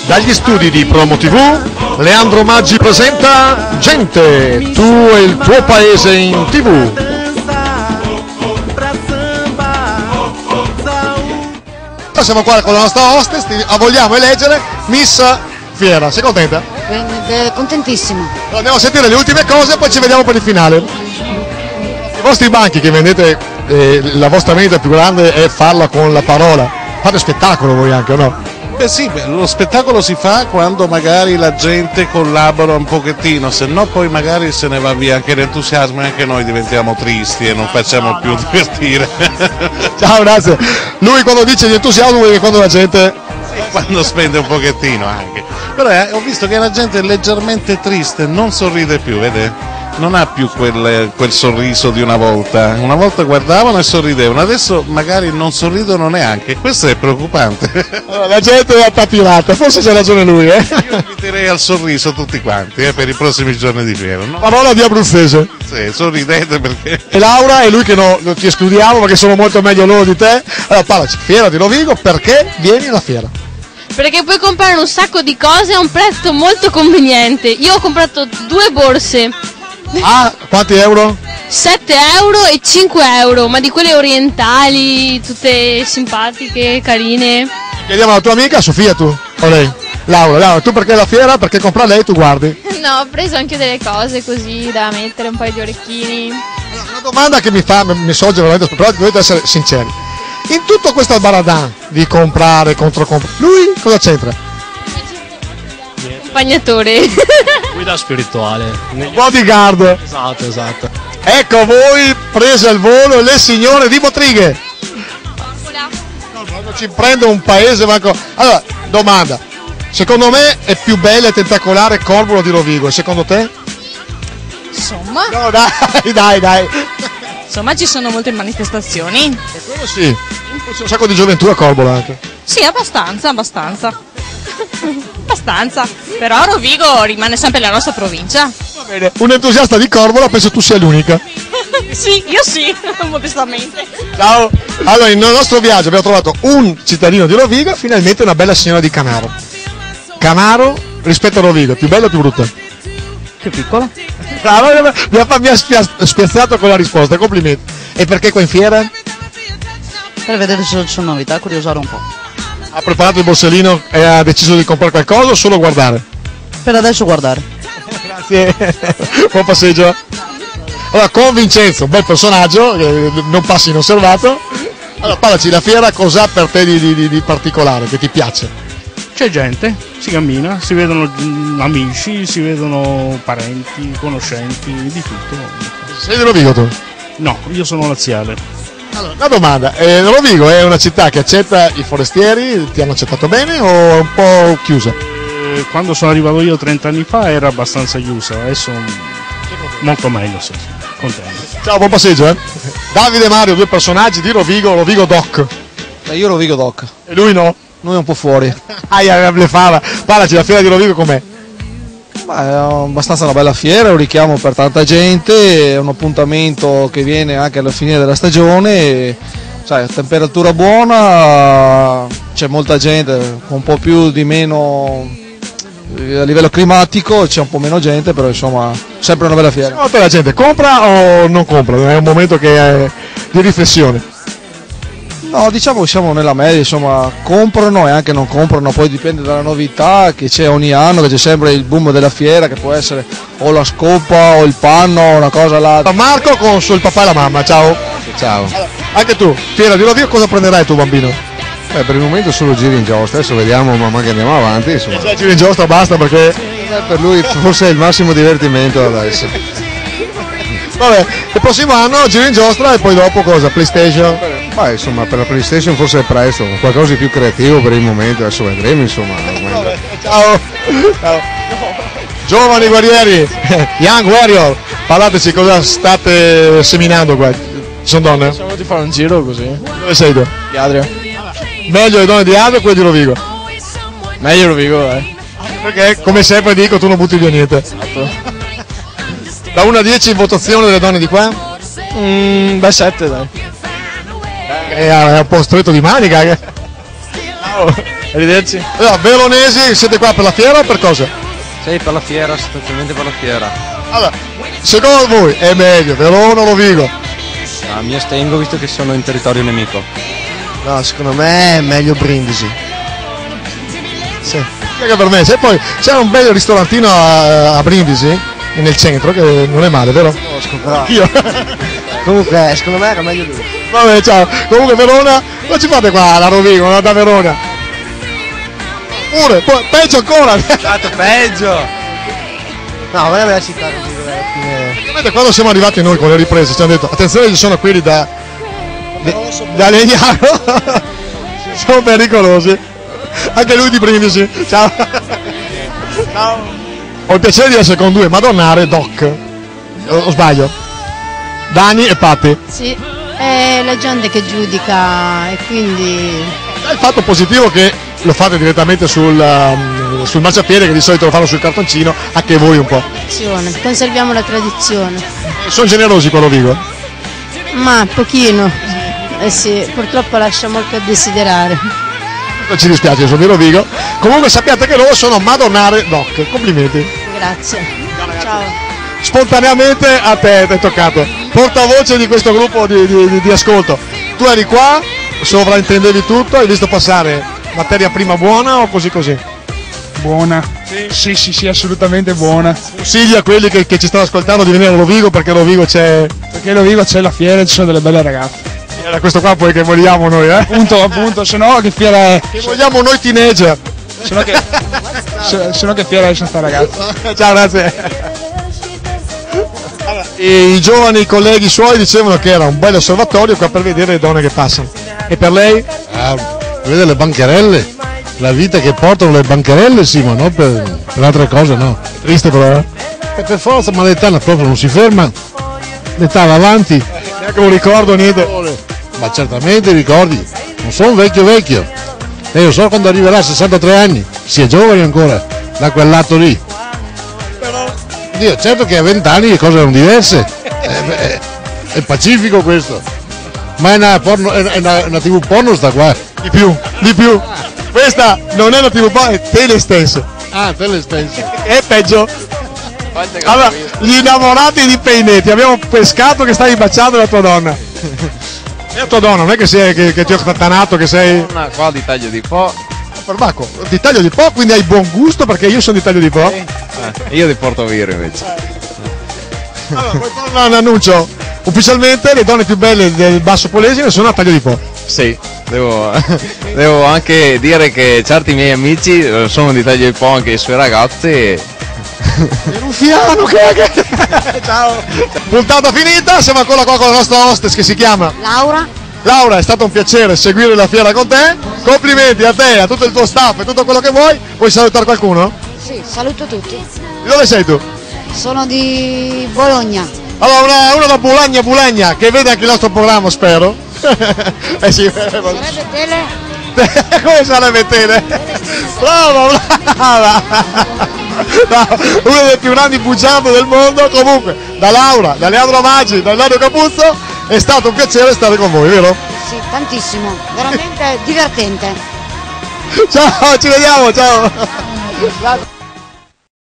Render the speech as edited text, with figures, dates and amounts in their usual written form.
Dagli studi di Promo TV, Leandro Maggi presenta Gente, tu e il tuo paese in TV. Siamo qua con la nostra hostess, vogliamo eleggere Miss Fiera, sei contenta? Contentissima. Allora, andiamo a sentire le ultime cose e poi ci vediamo per il finale. I vostri banchi che vendete, la vostra vendita più grande è farla con la parola. Fate spettacolo voi anche, o no? Beh sì, lo spettacolo si fa quando magari la gente collabora un pochettino, se no poi magari se ne va via anche l'entusiasmo e anche noi diventiamo tristi e non facciamo più divertire. Ciao, grazie. Lui quando dice di entusiasmo vuol dire quando la gente... Quando spende un pochettino anche. Però ho visto che la gente è leggermente triste, non sorride più, vede? Non ha più quel sorriso di una volta. Una volta guardavano e sorridevano, adesso magari non sorridono neanche. Questo è preoccupante. Allora, la gente è attapilata, forse c'ha ragione lui, Io inviterei al sorriso tutti quanti, per i prossimi giorni di fiera. No? Parola di abruzzese. Sì, sorridete perché... E Laura e lui che non ti escludiamo perché sono molto meglio loro di te. Allora parlaci, Fiera di Rovigo, perché vieni alla fiera? Perché puoi comprare un sacco di cose a un prezzo molto conveniente. Io ho comprato 2 borse. Ah, quanti euro? 7 euro e 5 euro, ma di quelle orientali, tutte simpatiche, carine. Chiediamo alla tua amica, Sofia tu, o lei? Laura, tu perché la fiera? Perché compra lei tu guardi? No, ho preso anche delle cose così da mettere, un paio di orecchini. Una domanda che mi sorge veramente, però dovete essere sinceri. In tutto questo baradan di comprare, controcomprare, lui cosa c'entra? Accompagnatore. Guida spirituale. Bodyguard. Esatto. Ecco voi, prese al volo le signore di Motrighe. Quando ci prende un paese manco... Allora, domanda. Secondo me è più bella e tentacolare Corbulo di Rovigo, secondo te? Insomma. No, dai. Insomma, ci sono molte manifestazioni. Per quello sì. C'è un sacco di gioventù a Corbulo anche. Sì, abbastanza. Però Rovigo rimane sempre la nostra provincia. Va bene. Un entusiasta di Corbulo, penso tu sia l'unica. Sì, io sì, modestamente. Ciao. Allora, nel nostro viaggio abbiamo trovato un cittadino di Rovigo e finalmente una bella signora di Canaro. Canaro rispetto a Rovigo, più bella o più brutta? Più piccola. Bravo, mi ha spiazzato con la risposta, complimenti. E perché qua in fiera? Per vedere se ci sono novità, curiosare un po'. Ha preparato il borsellino e ha deciso di comprare qualcosa o solo guardare? Per adesso guardare. Grazie, buon passeggio. Allora, con Vincenzo, un bel personaggio, non passi inosservato. Allora, parlaci, la fiera cos'ha per te di particolare, che ti piace? C'è gente, si cammina, si vedono amici, si vedono parenti, conoscenti, di tutto. Sei di Rovigo tu? No, io sono laziale. Allora, una domanda, Rovigo è una città che accetta i forestieri, ti hanno accettato bene o è un po' chiusa? Quando sono arrivato io 30 anni fa era abbastanza chiusa, adesso molto meglio, sì, contento. Ciao, buon passeggio, Davide e Mario, 2 personaggi di Rovigo Doc. Io Rovigo Doc. E lui no? Noi un po' fuori. Parlaci, la fiera di Rovigo com'è? È abbastanza una bella fiera, è un richiamo per tanta gente, è un appuntamento che viene anche alla fine della stagione, sai, temperatura buona, c'è molta gente, un po' più di meno a livello climatico, c'è un po' meno gente, però insomma sempre una bella fiera. Secondo te la gente compra o non compra? È un momento che è di riflessione. No, diciamo che siamo nella media, insomma, comprano e anche non comprano, poi dipende dalla novità che c'è ogni anno, che c'è sempre il boom della fiera, che può essere o la scopa o il panno o una cosa là. Marco con il papà e la mamma, ciao. Ciao. Allora, anche tu, fiera di Rovigo, cosa prenderai tuo bambino? Per il momento solo giri in giostra, adesso vediamo man mano che andiamo avanti. Insomma. Già giri in giostra basta perché... per lui forse è il massimo divertimento adesso. Vabbè, il prossimo anno giro in giostra e poi dopo cosa? PlayStation? Ma insomma per la PlayStation forse è presto, qualcosa di più creativo per il momento, adesso vedremo insomma. Ciao. Giovani guerrieri, Young Warrior, parlateci cosa state seminando qua. Ci sono donne? Siamo venuti a fare un giro così. Dove sei tu? Di Adria. Meglio le donne di Adria o quelle di Rovigo? Meglio Rovigo, dai. Perché come sempre dico tu non butti via niente. Esatto. Da 1 a 10 in votazione delle donne di qua? Beh 7 dai. È un po' stretto di manica. Arrivederci. Allora, veronesi, siete qua per la fiera o per cosa? Sì, per la fiera, sostanzialmente per la fiera. Allora, secondo voi è meglio Verona o Rovigo? Mi astengo visto che sono in territorio nemico. No, secondo me è meglio Brindisi. Sì. Anche per me, c'è un bel ristorantino a Brindisi, nel centro, che non è male, vero? Conosco però. Io. Comunque, secondo me era meglio lui. Vabbè, ciao. Comunque Verona, non ci fate qua la Rovigo, no? Da Verona. Pure, poi, peggio ancora. Esatto, peggio. No, ma è la città Rovigo, alla fine. Ovviamente quando siamo arrivati noi con le riprese ci hanno detto attenzione, ci sono quelli da Legnano. Sono pericolosi. Anche lui di Brindisi. Ciao. Ciao. Ho il piacere di essere con due madonnare doc. O sbaglio? Dani e Patti. Sì, è la gente che giudica e quindi... È il fatto positivo che lo fate direttamente sul marciapiede, che di solito lo fanno sul cartoncino, anche voi un po'. Conserviamo la tradizione. Sono generosi con Rovigo. Ma pochino. Eh sì, purtroppo lascia molto a desiderare. Non ci dispiace, sono di Rovigo. Comunque sappiate che loro sono madonnare doc. Complimenti. Grazie. Ciao. Spontaneamente a te è toccato. Portavoce di questo gruppo di ascolto. Tu eri qua, sovraintendevi tutto, hai visto passare materia prima buona o così così? Buona. Sì, assolutamente buona. Consigli a quelli che ci stanno ascoltando di venire a Rovigo, perché a Rovigo c'è... Perché a Rovigo c'è la fiera e ci sono delle belle ragazze. Era questo qua poi che vogliamo noi, Appunto, se no che fiera è? Che vogliamo noi teenager. Se no che fiera è questa ragazza. Ciao, grazie. E i giovani colleghi suoi dicevano che era un bel osservatorio qua per vedere le donne che passano. E per lei? Vedere le bancherelle, la vita che portano le bancherelle, sì, ma non per altre cose, no. Triste però, E per forza, ma l'età proprio non si ferma, l'età va avanti. Neanche un ricordo, niente. Ma certamente ricordi, non sono vecchio. E io so quando arriverà a 63 anni, si è giovani ancora, da quel lato lì. Dio, certo che a 20 anni le cose erano diverse. È pacifico questo. Ma è una TV porno sta qua. Di più. Questa non è una TV porno, è Telestens. Ah, Telestens. È peggio. Allora, gli innamorati di Peinetti, abbiamo pescato che stai baciando la tua donna. È la tua donna, non è che ti ho trattanato, che sei... No, qua di taglio di po'. Perbacco, di taglio di po', quindi hai buon gusto perché io sono di taglio di po'. Io di Portoviro invece. Allora, poi torna un annuncio. Ufficialmente le donne più belle del Basso Polesine sono a taglio di po'. Sì, devo anche dire che certi miei amici sono di taglio di po' anche i suoi ragazzi. Ruffiano che... Ciao. Puntata finita, siamo ancora qua con la nostra hostess che si chiama Laura, è stato un piacere seguire la fiera con te. Complimenti a te, a tutto il tuo staff e tutto quello che vuoi. Vuoi salutare qualcuno? Sì, saluto tutti. Di dove sei tu? Sono di Bologna. Allora, una da Bulagna che vede anche il nostro programma, spero. Sì. Sarebbe tele? Come sarebbe tele? Brava. No, uno dei più grandi bugiardi del mondo. Comunque, da Laura, da Leandro Maggi, da Ilario Capuzzo, è stato un piacere stare con voi, vero? Sì, tantissimo, veramente divertente. Ciao, ci vediamo, ciao.